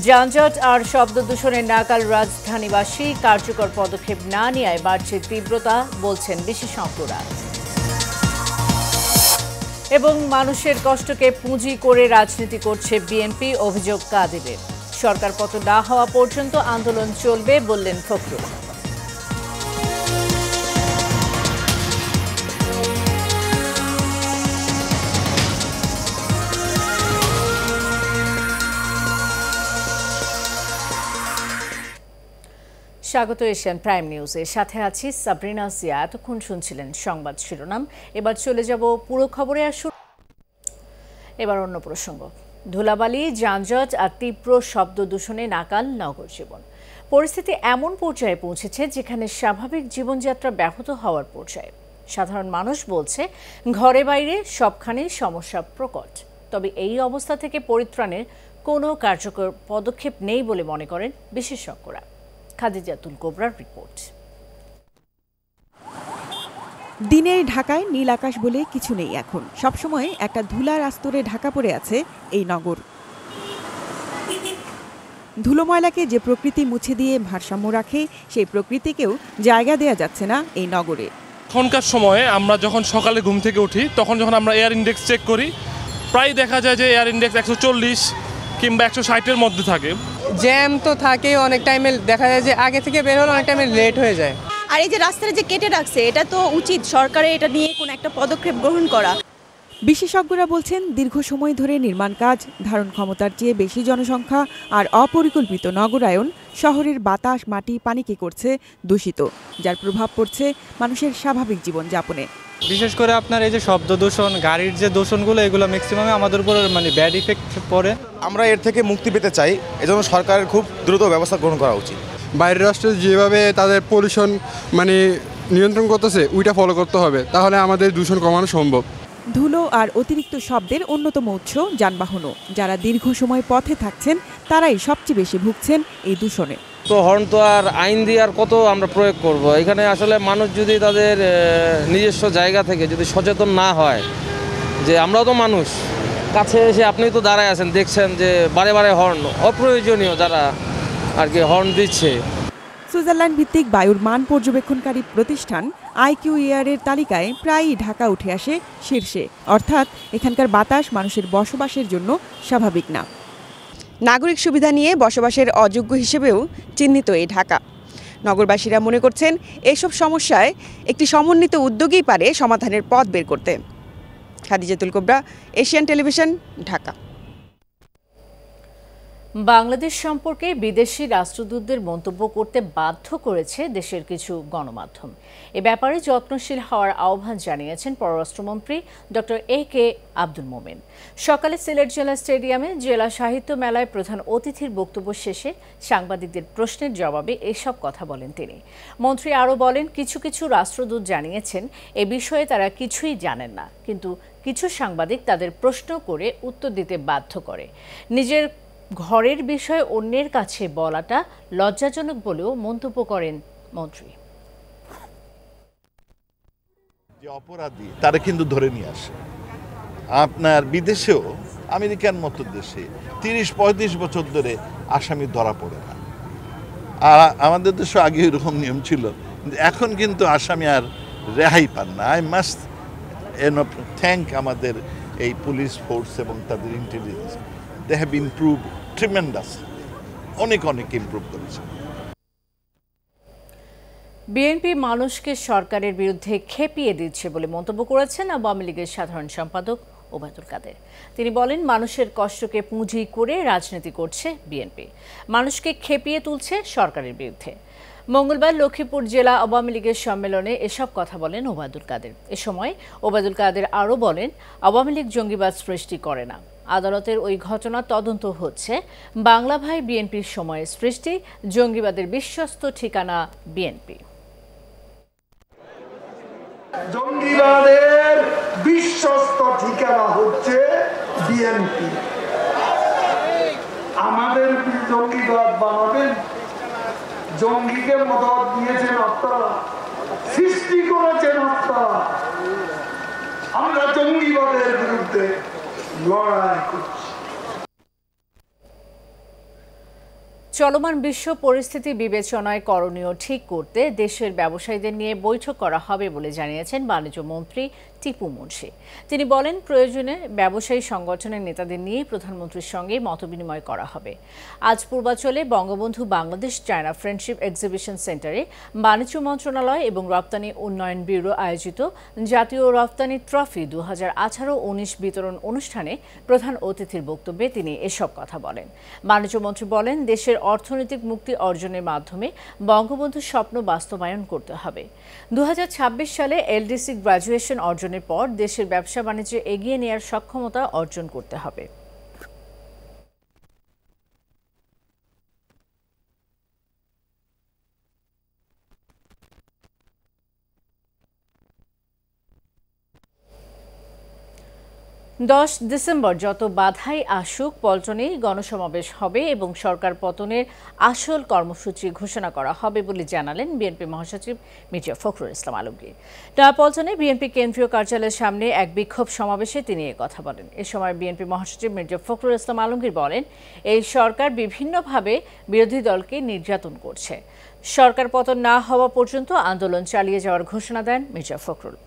যানজট আর শব্দ দূষণের নাকাল রাজধানীবাসী, কার্যকর পদক্ষেপ না নেওয়ায় বাড়ছে তীব্রতা বলছেন বিশেষজ্ঞরা। এবং মানুষের কষ্টকে পুঁজি করে রাজনীতি করছে বিএনপি, অভিযোগ কাদেরের। সরকার পতন না হওয়া পর্যন্ত আন্দোলন চলবে বললেন ফখরুল। স্বাগত এশিয়ান প্রাইম নিউজে, সাথে আছি সাবরিনা জিয়া। এতক্ষণ শুনছিলেন সংবাদ শিরোনাম, এবার চলে যাব পুরো খবরে। এবার অন্য প্রসঙ্গ। ধুলাবালি, যানজট আর তীব্র শব্দ দূষণে নাকাল নগর জীবন। পরিস্থিতি এমন পর্যায়ে পৌঁছেছে যেখানে স্বাভাবিক জীবনযাত্রা ব্যাহত হওয়ার পর্যায়ে। সাধারণ মানুষ বলছে, ঘরে বাইরে সবখানেই সমস্যা প্রকট। তবে এই অবস্থা থেকে পরিত্রাণের কোনো কার্যকর পদক্ষেপ নেই বলে মনে করেন বিশেষজ্ঞরা। খাদিজাতুল কোবরার রিপোর্ট। দিনের ঢাকায় নীল আকাশ বলে কিছু নেই এখন। সবসময় একটা ধুলার আস্তরে ঢাকা পড়ে আছে এই নগর। ধুলো ময়লাকে যে প্রকৃতি মুছে দিয়ে ভারসাম্য রাখে, সেই প্রকৃতিকেও জায়গা দেয়া যাচ্ছে না এই নগরে। এখনকার সময়ে আমরা যখন সকালে ঘুম থেকে উঠি, তখন যখন আমরা এয়ার ইন্ডেক্স চেক করি, প্রায় দেখা যায় যে এয়ার ইন্ডেক্স 140 কিংবা 160-এর মধ্যে থাকে। জ্যাম তো থাকে, অনেক টাইমে দেখা যায় যে আগে থেকে বের হলে অনেক টাইমে লেট হয়ে যায়। আর এই যে রাস্তাটা যে কেটে রাখছে, এটা তো উচিত সরকারের এটা নিয়ে কোনো একটা পদক্ষেপ গ্রহণ করা। বিশেষজ্ঞরা বলছেন, দীর্ঘ সময় ধরে নির্মাণ কাজ, ধারণ ক্ষমতার চেয়ে বেশি জনসংখ্যা আর অপরিকল্পিত নগরায়ন শহরের বাতাস, মাটি, পানিকে করছে দূষিত, যার প্রভাব পড়ছে মানুষের স্বাভাবিক জীবনযাপনে। বিশেষ করে আপনার এই যে শব্দ দূষণ, গাড়ির যে দূষণগুলো, এগুলো ম্যাক্সিমামে আমাদের উপর ব্যাড ইফেক্ট পড়ে। আমরা এর থেকে মুক্তি পেতে চাই, এজন্য সরকারের খুব দ্রুত ব্যবস্থা গ্রহণ করা উচিত। বাইরের রাষ্ট্রে যেভাবে তাদের পলিউশন নিয়ন্ত্রণ করতেছে, ওইটা ফলো করতে হবে, তাহলে আমাদের দূষণ কমানো সম্ভব। ধুলো আর অতিরিক্ত শব্দের অন্যতম উৎস যানবাহনও। যারা দীর্ঘ সময় পথে থাকছেন, তারাই সবচেয়ে বেশি ভুগছেন এই দূষণে। তো হর্ন তো আর আইন দিয়ে আর কত আমরা প্রয়োগ করব। এখানে আসলে মানুষ যদি তাদের নিজস্ব জায়গা থেকে যদি সচেতন না হয়, যে আমরাও তো মানুষ, কাছে এসে আপনি তো দাঁড়ায় আছেন, দেখছেন যে বারে বারে হর্ন, অপ্রয়োজনীয় যারা আর কি হর্ন দিচ্ছে। সুইজারল্যান্ড ভিত্তিক বায়ুর মান পর্যবেক্ষণকারী প্রতিষ্ঠান IQAir এর তালিকায় প্রায়ই ঢাকা উঠে আসে শীর্ষে। অর্থাৎ এখানকার বাতাস মানুষের বসবাসের জন্য স্বাভাবিক না। নাগরিক সুবিধা নিয়ে বসবাসের অযোগ্য হিসেবেও চিহ্নিত এই ঢাকা। নগরবাসীরা মনে করছেন, এইসব সমস্যায় একটি সমন্বিত উদ্যোগই পারে সমাধানের পথ বের করতে। Khadijatul Kobra, Asian television, Dhaka. বাংলাদেশ সম্পর্কে বিদেশি রাষ্ট্রদূতদের মন্তব্য করতে বাধ্য করেছে দেশের কিছু গণমাধ্যম। এ ব্যাপারে যত্নশীল হওয়ার আহ্বান জানিয়েছেন পররাষ্ট্রমন্ত্রী ডক্টর AK আব্দুল মোমেন। সকালে সিলেট জেলা স্টেডিয়ামে জেলা সাহিত্য মেলায় প্রধান অতিথির বক্তব্য শেষে সাংবাদিকদের প্রশ্নের জবাবে এসব কথা বলেন তিনি। মন্ত্রী আরও বলেন, কিছু কিছু রাষ্ট্রদূত জানিয়েছেন এ বিষয়ে তারা কিছুই জানেন না, কিন্তু কিছু সাংবাদিক তাদের প্রশ্ন করে উত্তর দিতে বাধ্য করে। নিজের ঘরের বিষয়ে অন্যের কাছে বলাটা লজ্জাজনক বলেও মন্তব্য করেন মন্ত্রী। যে অপরাধী তারা কিন্তু ধরে নিয়ে আসে। আপনার বিদেশেও, আমেরিকার মতো দেশে 30-35 বছর ধরে আসামি ধরা পড়ে না। আর আমাদের দেশে আগে এরকম নিয়ম ছিল, এখন কিন্তু আসামি আর রেহাই পান না। আই মাস্ট থ্যাঙ্ক আমাদের এই পুলিশ ফোর্স এবং তাদের intelligence. They have improved tremendously. অনেক ইমপ্রুভ করেছে। বিএনপি মানুষকে সরকারের বিরুদ্ধে খেপিয়ে দিচ্ছে বলে মন্তব্য করেছেন আওয়ামী লীগের সাধারণ সম্পাদক ওবায়দুল কাদের। তিনি বলেন, মানুষের কষ্টকে পুঁজি করে রাজনীতি করছে বিএনপি, মানুষকে খেপিয়ে তুলছে সরকারের বিরুদ্ধে। মঙ্গলবার লক্ষ্মীপুর জেলা আওয়ামী লীগের সম্মেলনে এসব কথা বলেন ওবায়দুল কাদের। এ সময় ওবায়দুল কাদের আরও বলেন, আওয়ামী লীগ জঙ্গিবাদ সৃষ্টি করে না। আদালতের ওই ঘটনা তদন্ত হচ্ছে। বাংলা ভাই বিএনপির সময়ের সৃষ্টি, জঙ্গিবাদের বিশ্বস্ত ঠিকানা বিএনপি। জঙ্গিবাদের বিশ্বস্ত ঠিকানা হচ্ছে বিএনপি। আমাদের জঙ্গিবাদ বানাবেন, জঙ্গিকে মদত দিয়েছেন আপনারা, সৃষ্টি করেছেন আপনারা। আমরা জঙ্গিবাদের বিরুদ্ধে লড়াই করছি। চলমান বিশ্ব পরিস্থিতি বিবেচনায় করণীয় ঠিক করতে দেশের ব্যবসায়ীদের নিয়ে বৈঠক করা হবে বলে জানিয়েছেন বাণিজ্য মন্ত্রী টিপু মুন্সি। তিনি বলেন, প্রয়োজনে ব্যবসায়ী সংগঠনের নেতাদের নিয়ে প্রধানমন্ত্রীর সঙ্গে মতবিনিময় করা হবে। আজ পূর্বাঞ্চলে Bangabandhu Bangladesh China friendship exhibition সেন্টারে বাণিজ্য মন্ত্রণালয় এবং রপ্তানি উন্নয়ন ব্যুরো আয়োজিত জাতীয় রপ্তানি ট্রফি 2018-19 বিতরণ অনুষ্ঠানে প্রধান অতিথির বক্তব্যে তিনি এসব কথা বলেন। বাণিজ্য মন্ত্রী বলেন, দেশের অর্থনৈতিক মুক্তি অর্জনের মাধ্যমে বঙ্গবন্ধুর স্বপ্ন বাস্তবায়ন করতে হবে। 2026 সালে এলডিসি গ্র্যাজুয়েশন অর্জনের পর দেশের ব্যবসা বাণিজ্য এগিয়ে নেওয়ার সক্ষমতা অর্জন করতে হবে। 10 ডিসেম্বর যত বাধাই আসুক পল্টনেই গণসমাবেশ হবে এবং সরকার পতনের আসল কর্মসূচি ঘোষণা করা হবে বলে জানালেন বিএনপি মহাসচিব মির্জা ফখরুল ইসলাম আলমগীর। পল্টনে বিএনপি কেন্দ্রীয় কার্যালয়ের সামনে এক বিক্ষোভ সমাবেশে তিনি কথা বলেন। এ সময় বিএনপি মহাসচিব মির্জা ফখরুল ইসলাম আলমগীর বলেন, এই সরকার বিভিন্নভাবে বিরোধী দলকে নির্যাতন করছে। সরকার পতন না হওয়া পর্যন্ত আন্দোলন চালিয়ে যাওয়ার ঘোষণা দেন মির্জা ফখরুল।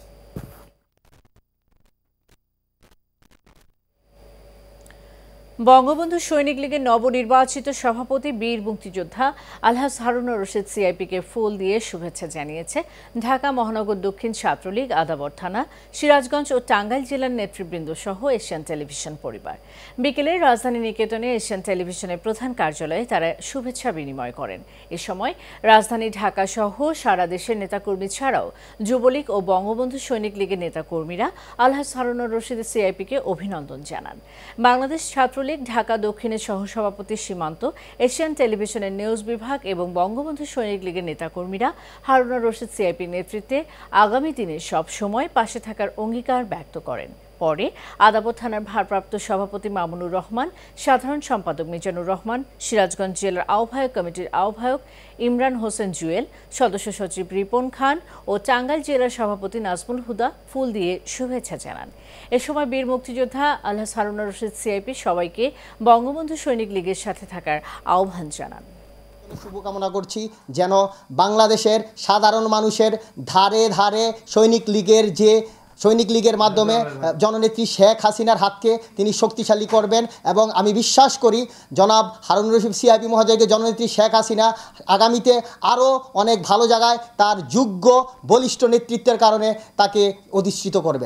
বঙ্গবন্ধু সৈনিক লীগের নবনির্বাচিত সভাপতি বীর মুক্তিযোদ্ধা আলহাজ হারুনুর রশিদ সিআইপিকে ফুল দিয়ে শুভেচ্ছা জানিয়েছে ঢাকা মহানগর দক্ষিণ ছাত্রলীগ, আদাবর থানা, সিরাজগঞ্জ ও টাঙ্গাইল জেলার নেতৃবৃন্দ সহ এশিয়ান টেলিভিশন পরিবার। বিকেলে রাজধানী নিকেতনে এশিয়ান টেলিভিশনের প্রধান কার্যালয়ে তারা শুভেচ্ছা বিনিময় করেন। এ সময় রাজধানী ঢাকা সহ সারা দেশের নেতাকর্মী ছাড়াও যুবলীগ ও বঙ্গবন্ধু সৈনিক লীগের নেতাকর্মীরা আলহাজ হারুনুর রশিদ সিআইপিকে অভিনন্দন জানান। বাংলাদেশ ছাত্রলীগ ঢাকা দক্ষিণের সহসভাপতি সীমান্ত, এশিয়ান টেলিভিশনের নিউজ বিভাগ এবং বঙ্গবন্ধু সৈনিক লীগের নেতাকর্মীরা হারুনুর রশিদ সিআইপির নেতৃত্বে আগামী দিনে সব সময় পাশে থাকার অঙ্গীকার ব্যক্ত করেন। পরে আদাবর থানার ভারপ্রাপ্ত সভাপতি মামুনুর রহমান, সাধারণ সম্পাদক মিজানুর রহমান, সিরাজগঞ্জ জেলার আহ্বায়ক কমিটির আহ্বায়ক ইমরান হোসেন জুয়েল, সদস্য সচিব রিপন খান ও টাঙ্গাইল জেলার সভাপতি নাজমুল হুদা ফুল দিয়ে শুভেচ্ছা জানান। এ সময় বীর মুক্তিযোদ্ধা আলহাজ হারুনুর রশিদ সিআইপি সবাইকে বঙ্গবন্ধু সৈনিক লীগের সাথে থাকার আহ্বান জানান। শুভকামনা করছি যেন বাংলাদেশের সাধারণ মানুষের ধারে ধারে সৈনিক লীগের মাধ্যমে জননেত্রী শেখ হাসিনার হাতকে তিনি শক্তিশালী করবেন এবং আমি বিশ্বাস করি জনাব হারুনুর রশিদ সিআইপি মহোদয়কে জননেত্রী শেখ হাসিনা আগামীতে আরও অনেক ভালো জায়গায় তার যোগ্য বলিষ্ঠ নেতৃত্বের কারণে তাকে অধিষ্ঠিত করবেন।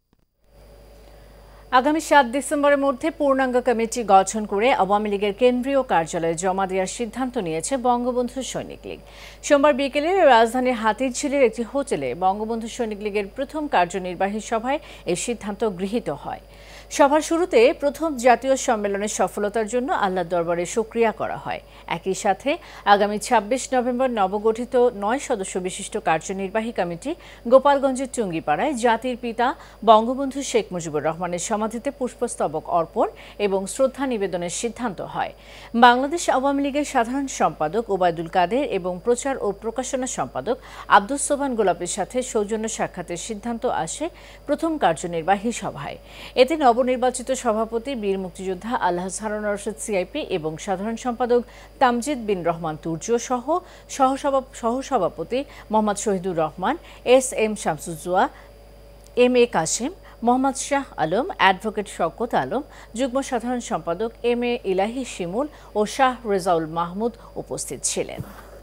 আগামী 7 ডিসেম্বরের মধ্যে পূর্ণাঙ্গ কমিটি গঠন করে আওয়ামী লীগের কেন্দ্রীয় কার্যালয়ে জমা দেওয়ার সিদ্ধান্ত নিয়েছে বঙ্গবন্ধু সৈনিক লীগ। সোমবার বিকেলে রাজধানীর হাতিরঝিলের একটি হোটেলে বঙ্গবন্ধু সৈনিক লীগের প্রথম কার্যনির্বাহী সভায় এই সিদ্ধান্ত গৃহীত হয়। সভার শুরুতে প্রথম জাতীয় সম্মেলনের সফলতার জন্য আল্লাহর দরবারে শুকরিয়া করা হয়। একই সাথে আগামী 26 নভেম্বর নবগঠিত 9 সদস্য বিশিষ্ট কার্যনির্বাহী কমিটি গোপালগঞ্জের টুঙ্গিপাড়ায় জাতির পিতা বঙ্গবন্ধু শেখ মুজিবুর রহমানের সমাধিতে পুষ্পস্তবক অর্পণ এবং শ্রদ্ধা নিবেদনের সিদ্ধান্ত হয়। বাংলাদেশ আওয়ামী লীগের সাধারণ সম্পাদক ওবায়দুল কাদের এবং প্রচার ও প্রকাশনা সম্পাদক আব্দুস সোবহান গোলাপের সাথে সৌজন্য সাক্ষাতের সিদ্ধান্ত আসে প্রথম কার্যনির্বাহী সভায়। এতে নবনির্বাচিত সভাপতি বীর মুক্তিযোদ্ধা আলহাজ হারুনুর রশিদ সিআইপি এবং সাধারণ সম্পাদক তামজিদ বিন রহমান তুর্য সহ সহসভাপতি Mohammad Shahidur Rahman, S M. Shamsuzzoha, M A. Kashem, Mohammad Shah Alam, advocate Shawkat Alam, যুগ্ম সাধারণ সম্পাদক এম.এ. ইলাহি শিমুল ও শাহ রেজাউল মাহমুদ উপস্থিত ছিলেন।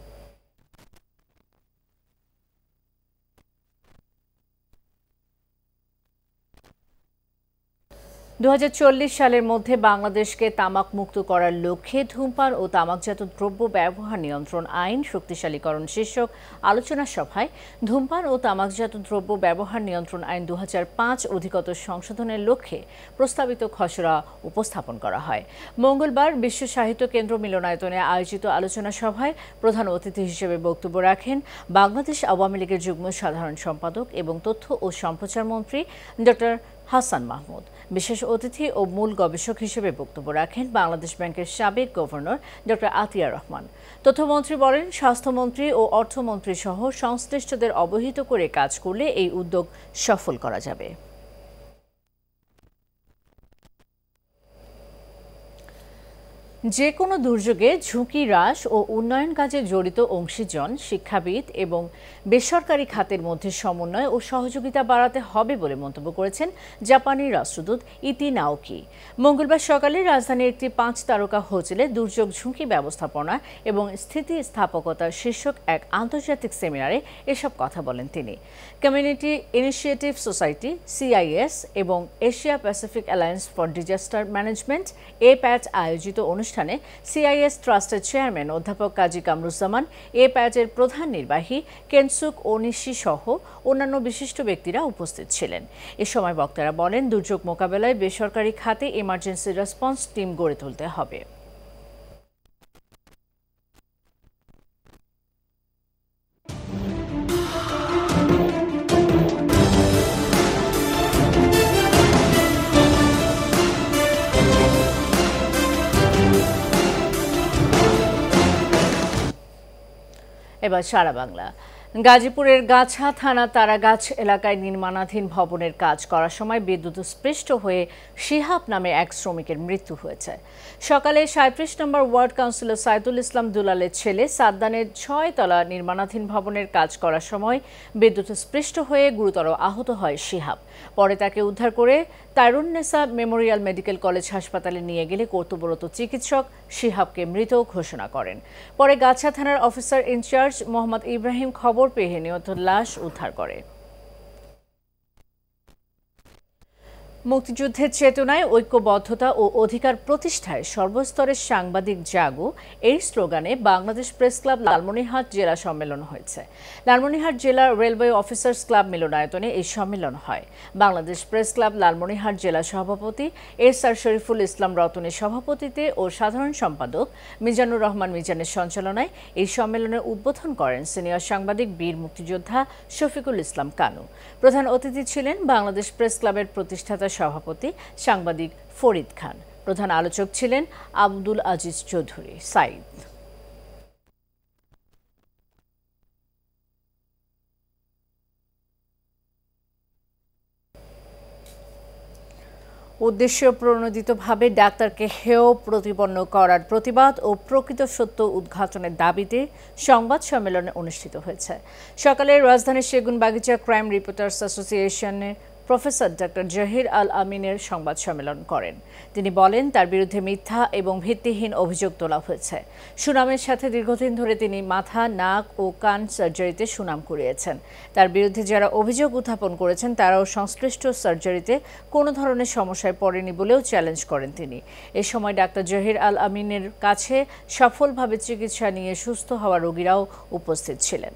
2040 সালের মধ্যে বাংলাদেশকে তামাক মুক্ত করার লক্ষ্যে ধূমপান ও তামাকজাত দ্রব্য ব্যবহার নিয়ন্ত্রণ আইন শক্তিশালীকরণ শীর্ষক আলোচনা সভায় ধূমপান ও তামাকজাত দ্রব্য ব্যবহার নিয়ন্ত্রণ আইন 2005 অধিকতর সংশোধনের লক্ষ্যে প্রস্তাবিত খসড়া উপস্থাপন করা হয়। মঙ্গলবার বিশ্ব সাহিত্য কেন্দ্র মিলনায়তনে আয়োজিত আলোচনা সভায় প্রধান অতিথি হিসেবে বক্তব্য রাখেন বাংলাদেশ আওয়ামী লীগের যুগ্ম সাধারণ সম্পাদক এবং তথ্য ও সম্প্রচার মন্ত্রী ডক্টর হাসান মাহমুদ। বিশেষ অতিথি ও মূল গবেষক হিসেবে বক্তব্য রাখেন বাংলাদেশ ব্যাংকের সাবেক গভর্নর ডক্টর আতিয়া রহমান। তথ্যমন্ত্রী বলেন, স্বাস্থ্যমন্ত্রী ও অর্থমন্ত্রী সহ সংশ্লিষ্টদের অবহিত করে কাজ করলে এই উদ্যোগ সফল করা যাবে। যে কোনো দুর্যোগে ঝুঁকি হ্রাস ও উন্নয়ন কাজে জড়িত অংশীজন, শিক্ষাবিদ এবং বেসরকারি খাতের মধ্যে সমন্বয় ও সহযোগিতা বাড়াতে হবে বলে মন্তব্য করেছেন জাপানি রাষ্ট্রদূত ইতি নাওকি। মঙ্গলবার সকালে রাজধানীর একটি 5 তারকা হোটেলে দুর্যোগ ঝুঁকি ব্যবস্থাপনা এবং স্থিতিস্থাপকতা শীর্ষক এক আন্তর্জাতিক সেমিনারে এসব কথা বলেন তিনি। কমিউনিটি ইনিশিয়েটিভ সোসাইটি সিআইএস এবং Asia Pacific alliance for disaster management এপ্যাচ আয়োজিত অনুষ্ঠানে সিআইএস ট্রাস্টের চেয়ারম্যান অধ্যাপক কাজী কামরুজ্জামান, এপ্যাচের প্রধান নির্বাহী কেনসুক ওনিশি সহ অন্যান্য বিশিষ্ট ব্যক্তিরা উপস্থিত ছিলেন। এ সময় বক্তারা বলেন, দুর্যোগ মোকাবেলায় বেসরকারি খাতে ইমার্জেন্সি রেসপন্স টিম গড়ে তুলতে হবে। এবার সারা বাংলা। গাজীপুরের গাছা থানা তারাগাছ এলাকায় নির্মাণাধীন ভবনের কাজ করার সময় বিদ্যুৎস্পৃষ্ট হয়ে শিহাব নামে এক শ্রমিকের মৃত্যু হয়েছে। সকালে 37 নম্বর ওয়ার্ড কাউন্সিলর সাইদুল ইসলাম দুলালের ছেলে সাদ্দানের 6 তলা নির্মাণাধীন ভবনের কাজ করার সময় বিদ্যুৎস্পৃষ্ট হয়ে গুরুতর আহত হয় শিহাব। পরে তাকে উদ্ধার করে তাইরুন্নেসা মেমোরিয়াল মেডিকেল কলেজ হাসপাতালে নিয়ে গেলে কর্তব্যরত চিকিৎসক শিহাবকে মৃত ঘোষণা করেন। পরে গাছা থানার অফিসার ইনচার্জ মোহাম্মদ ইব্রাহিম খবর পেয়ে নিহত লাশ উদ্ধার করে। মুক্তিযুদ্ধের চেতনায় ঐক্যবদ্ধতা ও অধিকার প্রতিষ্ঠায় সর্বস্তরের সাংবাদিক জাগো এই স্লোগানে বাংলাদেশ প্রেস ক্লাব লালমনিরহাট জেলা সম্মেলন হয়েছে। লালমনিরহাট জেলা রেলওয়ে অফিসার্স ক্লাব মিলনায়তনে এই সম্মেলন হয়। বাংলাদেশ প্রেস ক্লাব লালমনিরহাট জেলা সভাপতি এস.আর. শরীফুল ইসলাম রতনের সভাপতিত্বে ও সাধারণ সম্পাদক মিজানুর রহমান মিজানের সঞ্চালনায় এই সম্মেলনের উদ্বোধন করেন সিনিয়র সাংবাদিক বীর মুক্তিযোদ্ধা শফিকুল ইসলাম কানু। প্রধান অতিথি ছিলেন বাংলাদেশ প্রেস ক্লাবের প্রতিষ্ঠাতা সভাপতি সাংবাদিক ফরিদ খান। প্রধান আলোচক ছিলেন আব্দুল আজিজ চৌধুরী সাইদ। উদ্দেশ্য প্রণোদিতভাবে ডাক্তারকে হেয় প্রতিপন্ন করার প্রতিবাদ ও প্রকৃত সত্য উদ্ঘাটনের দাবিতে সংবাদ সম্মেলন অনুষ্ঠিত হয়েছে। সকালে রাজধানীর সেগুনবাগিচা ক্রাইম রিপোর্টার্স অ্যাসোসিয়েশনে প্রফেসর ডক্টর জহির আল আমিনের সংবাদ সম্মেলন করেন। তিনি বলেন, তার বিরুদ্ধে মিথ্যা এবং ভিত্তিহীন অভিযোগ তোলা হয়েছে। সুনামের সাথে দীর্ঘদিন ধরে তিনি মাথা, নাক ও কান সার্জারিতে সুনাম কুড়িয়েছেন। তার বিরুদ্ধে যারা অভিযোগ উত্থাপন করেছেন তারাও সংশ্লিষ্ট সার্জারিতে কোনো ধরনের সমস্যায় পড়েনি বলেও চ্যালেঞ্জ করেন তিনি। এ সময় ডাক্তার জহির আল আমিনের কাছে সফলভাবে চিকিৎসা নিয়ে সুস্থ হওয়া রোগীরাও উপস্থিত ছিলেন।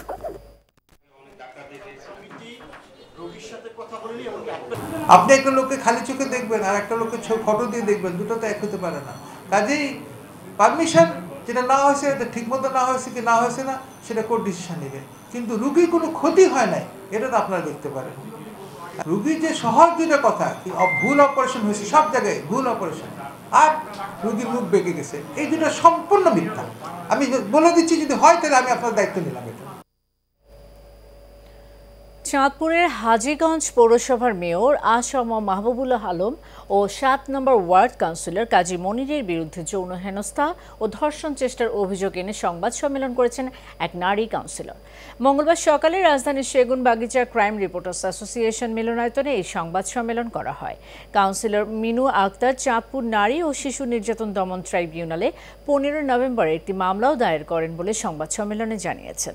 আপনি একটা লোককে খালি চোখে দেখবেন আর একটা লোককে ফটো দিয়ে দেখবেন, দুটো তো এক হতে পারে না। কাজেই পারমিশন যেটা না হয়েছে, এটা ঠিকমতো না হয়েছে কি না হয়েছে না সেটা কোর্ট ডিসিশন নেবে, কিন্তু রুগীর কোনো ক্ষতি হয় নাই এটা তো আপনারা দেখতে পারেন। রুগীর যে সহজ দুটো কথা, ভুল অপারেশন হয়েছে, সব জায়গায় ভুল অপারেশন, আর রুগীর মুখ বেঁকে গেছে, এই দুটো সম্পূর্ণ মিথ্যা। আমি বলে দিচ্ছি, যদি হয় তাহলে আমি আপনার দায়িত্ব নিলাম। এটা চাঁদপুরের হাজীগঞ্জ পৌরসভার মেয়র আসম মাহবুবুল আলম ও 7 নম্বর ওয়ার্ড কাউন্সিলর কাজী মনিরের বিরুদ্ধে যৌন হেনস্থা ও ধর্ষণ চেষ্টার অভিযোগ এনে সংবাদ সম্মেলন করেছেন এক নারী কাউন্সিলর। মঙ্গলবার সকালে রাজধানীর সেগুনবাগিচা ক্রাইম রিপোর্টার্স অ্যাসোসিয়েশন মিলনায়তনে এই সংবাদ সম্মেলন করা হয়। কাউন্সিলর মিনু আক্তার চাঁদপুর নারী ও শিশু নির্যাতন দমন ট্রাইব্যুনালে 15 নভেম্বর একটি মামলাও দায়ের করেন বলে সংবাদ সম্মেলনে জানিয়েছেন।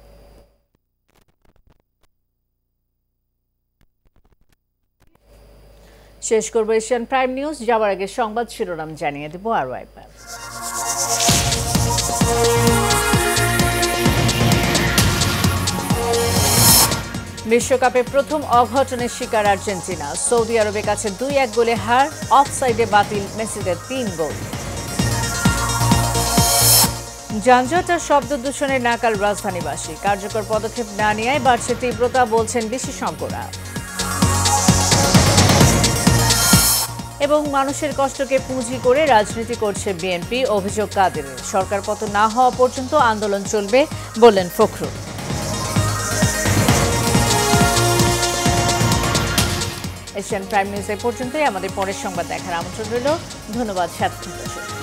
শেষ করব এশিয়ান প্রাইম নিউজ। যাওয়ার আগে সংবাদ শিরোনাম জানিয়ে দেব আরও একবার। বিশ্বকাপে প্রথম অঘটনের শিকার আর্জেন্টিনা। সৌদি আরবের কাছে 2-1 গোলে হার, অফসাইডে বাতিল মেসিদের 3 গোল। যানজট আর শব্দ দূষণের নাকাল রাজধানীবাসী। কার্যকর পদক্ষেপ না নেওয়ায় বাড়ছে তীব্রতা, বলছেন বিশেষজ্ঞরা। এবং মানুষের কষ্টকে পুঁজি করে রাজনীতি করছে বিএনপি, অভিযোগ কাদেরের। সরকার পতন না হওয়া পর্যন্ত আন্দোলন চলবে বললেন ফখরুল। এশিয়ান প্রাইম নিউজ এ পর্যন্তই। আমাদের পরের সংবাদ দেখার আমন্ত্রণ রইল। ধন্যবাদ সাথে।